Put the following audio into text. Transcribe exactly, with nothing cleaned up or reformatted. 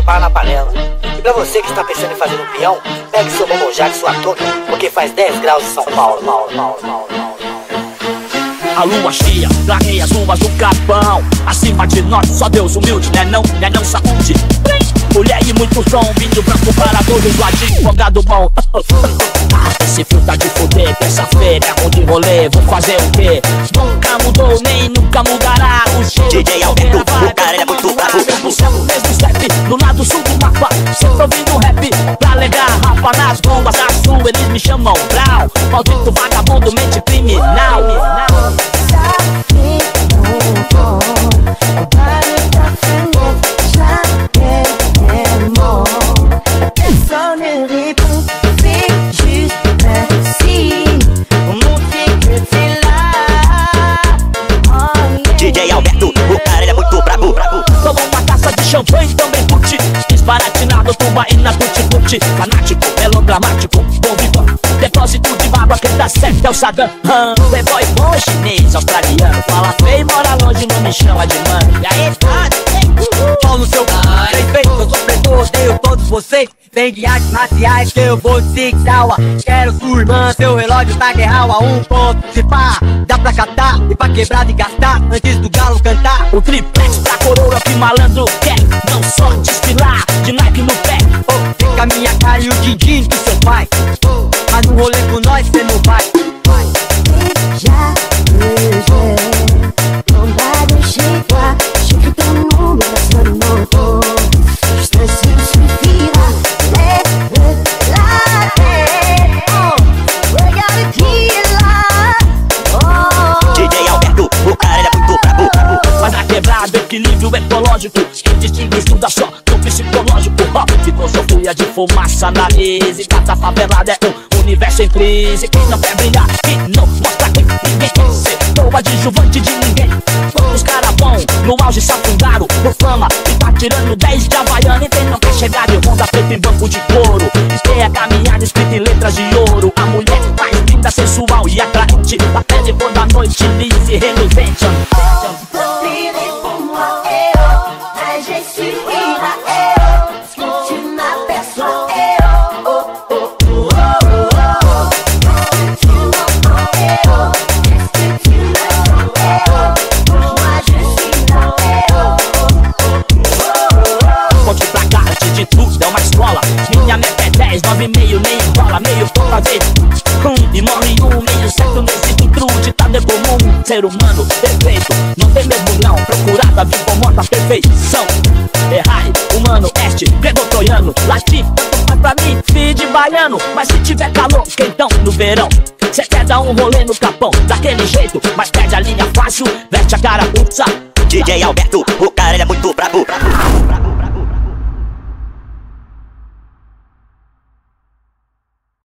prepara na panela. E pra você que está pensando em fazer um peão, pegue seu bombonjá e sua touca, porque faz dez graus em São Paulo. Paulo, Paulo, Paulo, Paulo. A lua cheia, clareia as ruas do Capão. Acima de nós, só Deus humilde, né não, né não, saúde. Mulher e muito som, vinho branco para todos do ladinho, folgado bom. Esse fio tá de fuder, terça-feira é ruim de rolê, vou fazer o quê? Nunca mudou, nem nunca mudará o jeito. D J Alberto, o cara ele é muito bravo. Mesmo céu, mesmo step, do lado sul do mapa, sempre ouvindo rap, pra alegar rapa nas ruas da sul, eles me chamam Brau. Maldito vagabundo, mente criminal. Personne ne répond, c'est juste merci. On montre que t'es là. Oh, yeah. D J Alberto, o cara ele é muito brabo, brabo. Tomou uma taça de champanhe, também curte. Desbaratinado, tubaína, tutti-tutti. Fanático, melodramático, bom vivo. Depósito de barba, quem dá certo é o Saddam. hum. Playboy bom, chinês, australiano. Fala feio, mora longe, não me chama de mano. E aí, tá? Pau no seu cara, respeito, eu sou predador, odeio todos vocês. Vem de artes marciais que eu vou de Six-Hour. Quero sua irmã, seu relógio tá guerral a um ponto. Se pá, dá pra catar e pra quebrar de gastar antes do galo cantar. O triplex pra coroa que malandro quer. Não só desfilar, de Nike no pé. Oh, fica a minha cara e o din-din do seu pai. Oh, mas no rolê com nós cê não vai. Déjà rejet, on va de chez toi. Je veux ton nom, mais personne n'entend. Juste un signe suffira. Lève la tête. Oh, regarde qui est là. Oh. D J Alberto, o cara ele é muito brabo, brabo. Mas na quebrada, equilíbrio ecológico. Quem distingue estuda só no psicológico. Ó, filosofia de fumaça na mesa. E cada favelada é um universo em crise. Quem não quer brilhar, quem não mostra que ninguém quer ser. Tô adjuvante de ninguém. Os caras bom, no auge se afundaram por fama. E tá tirando dez de Havaiana. E quem não quer chegar de Honda feito em banco de couro. E quem é caminhada escrita em letras de ouro. A mulher mais linda, sensual e atraente. Da pele cor da noite, lisa e reluzente. Priez pour moi, eh oh, un geste suffira, eh oh, est-ce que tu m'aperçois, eh oh, oh, oh, oh, oh, oh, est-ce que tu m'entends, eh oh, est-ce que tu me sens, eh oh, pour moi je suis là, eh oh, oh, oh, oh, oh. Ponte pra cá, antes de tudo, é uma escola. Minha meta é dez, nove e meio, nem enrola. Meio por fazer hum, e morre um. Meio certo nesse trude, tá de comum. Ser humano perfeito, não tem mesmo não. Procurada, viu como a perfeição. Errar, humano, este, gregotoriano. Latim, tanto faz pra mim, filho de baiano. Mas se tiver calor, quentão no verão. Cê quer dar um rolê no Capão, daquele jeito. Mas perde a linha fácil, veste a carapuça. D J Alberto, o cara ele é muito brabo, brabo.